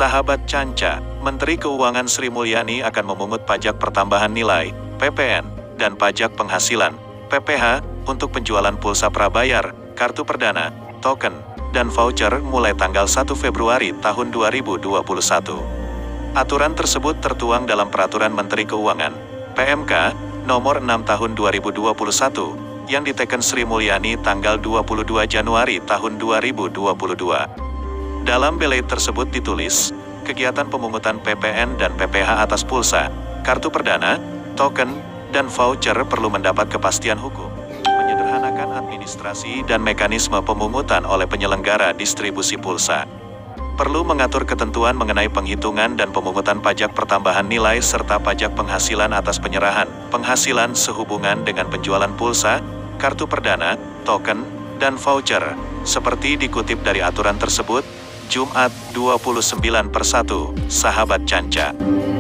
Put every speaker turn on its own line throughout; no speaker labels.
Sahabat Canca, Menteri Keuangan Sri Mulyani akan memungut pajak pertambahan nilai, PPN, dan pajak penghasilan, PPH, untuk penjualan pulsa prabayar, kartu perdana, token, dan voucher mulai tanggal 1 Februari tahun 2021. Aturan tersebut tertuang dalam Peraturan Menteri Keuangan, PMK, Nomor 6 Tahun 2021, yang diteken Sri Mulyani tanggal 22 Januari tahun 2022. Dalam belait tersebut ditulis, kegiatan pemungutan PPN dan PPH atas pulsa, kartu perdana, token, dan voucher perlu mendapat kepastian hukum, menyederhanakan administrasi dan mekanisme pemungutan oleh penyelenggara distribusi pulsa. Perlu mengatur ketentuan mengenai penghitungan dan pemungutan pajak pertambahan nilai serta pajak penghasilan atas penyerahan, penghasilan sehubungan dengan penjualan pulsa, kartu perdana, token, dan voucher, seperti dikutip dari aturan tersebut, Jumat 29/1, Sahabat Canca.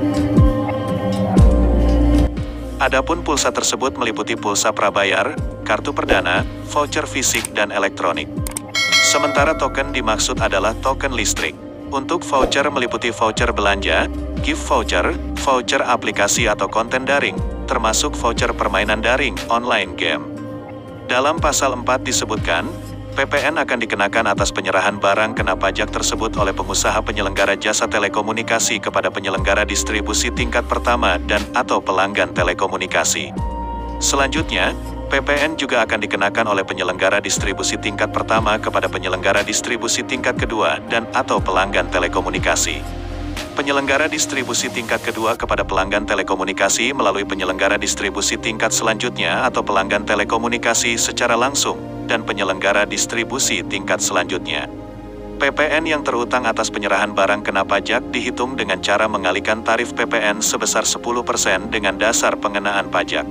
Adapun pulsa tersebut meliputi pulsa prabayar, kartu perdana, voucher fisik dan elektronik. Sementara token dimaksud adalah token listrik. Untuk voucher meliputi voucher belanja, gift voucher, voucher aplikasi atau konten daring, termasuk voucher permainan daring, online game. Dalam pasal 4 disebutkan, PPN akan dikenakan atas penyerahan barang kena pajak tersebut oleh pengusaha penyelenggara jasa telekomunikasi kepada penyelenggara distribusi tingkat pertama dan atau pelanggan telekomunikasi. Selanjutnya, PPN juga akan dikenakan oleh penyelenggara distribusi tingkat pertama kepada penyelenggara distribusi tingkat kedua dan atau pelanggan telekomunikasi. Penyelenggara distribusi tingkat kedua kepada pelanggan telekomunikasi melalui penyelenggara distribusi tingkat selanjutnya atau pelanggan telekomunikasi secara langsung, dan penyelenggara distribusi tingkat selanjutnya. PPN yang terhutang atas penyerahan barang kena pajak dihitung dengan cara mengalihkan tarif PPN sebesar 10% dengan dasar pengenaan pajak.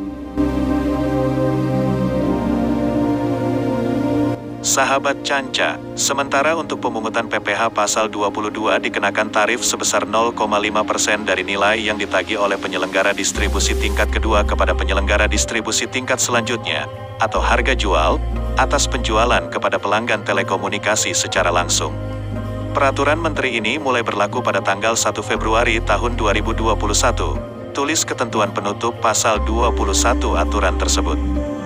Sahabat Canca, sementara untuk pemungutan PPH pasal 22 dikenakan tarif sebesar 0,5% dari nilai yang ditagih oleh penyelenggara distribusi tingkat kedua kepada penyelenggara distribusi tingkat selanjutnya, atau harga jual, atas penjualan kepada pelanggan telekomunikasi secara langsung. Peraturan Menteri ini mulai berlaku pada tanggal 1 Februari tahun 2021, tulis ketentuan penutup pasal 21 aturan tersebut.